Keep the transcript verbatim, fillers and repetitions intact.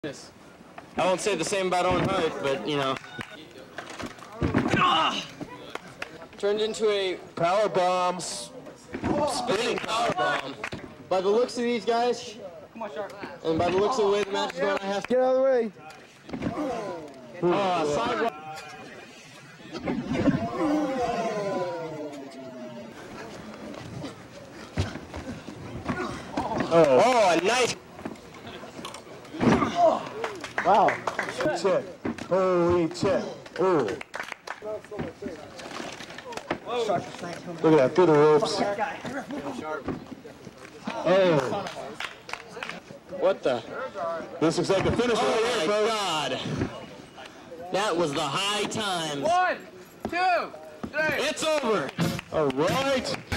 I won't say the same about Owen Hart, but you know. Ah! Turned into a power bombs, spinning power bomb. By the looks of these guys, and by the looks of the way the match is going, I have to get out of the way. Oh, sidewalk. Oh, oh, a nice. Wow. Check. Holy check. Oh. Look at that, through the ropes. Oh. What the? This looks like a finish oh right here, my God. That was the high times. One, two, three. It's over. All right.